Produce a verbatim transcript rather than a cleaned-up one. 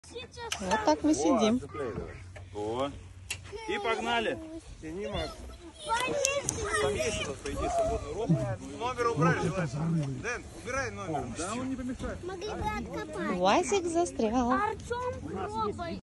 Вот так мы сидим. О. И погнали. Тяни, Макс. Там есть у нас, по идее, свободный урок. Номер убрали, желательно. Дэн, убирай номер. Да, он не помешает. Васик застрял. Артем, пробуй.